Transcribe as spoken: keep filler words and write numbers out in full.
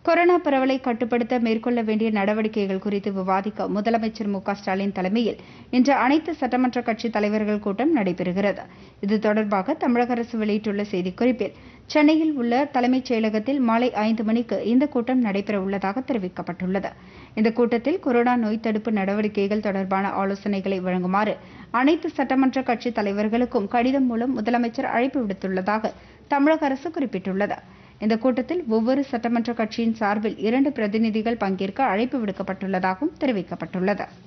Corona பரவலை கட்டுப்படுத்த மேற்கொள்ள வேண்டிய நடவடிக்கைகள் குறித்து விவாதிக்க முதலமைச்சர் மு க ஸ்டாலின் தலைமையில் இன்று அனைத்து சட்டமன்ற கட்சித் தலைவர்கள் கூட்டம் நடைபெறுகிறது. இது தொடர்பாக தமிழக அரசு வெளியிட்டுள்ள செய்திக்குறிப்பில், சென்னையில் உள்ள தலைமைச் செயலகத்தில் மாலை ஐந்து மணிக்கு இந்த கூட்டம் நடைபெற உள்ளதாக தெரிவிக்கப்பட்டுள்ளது. இந்த கூட்டத்தில் கொரோனா நோய் தடுப்பு நடவடிக்கைகள் தொடர்பான ஆலோசனைகளை வழங்குமாறு அனைத்து சட்டமன்ற கட்சித் தலைவர்களுக்கும் கடிதம் மூலம் முதலமைச்சர் அழைப்பு விடுத்துள்ளதாக தமிழக அரசு குறிப்பிட்டுள்ளது. இந்த கூட்டத்தில் ஒவ்வொரு சட்டமன்ற கட்சியின் சார்பில் இரண்டு பிரதிநிதிகள் பங்கேற்க அழைப்பு விடுக்கப்பட்டுள்ளதாகவும் தெரிவிக்கப்பட்டுள்ளது.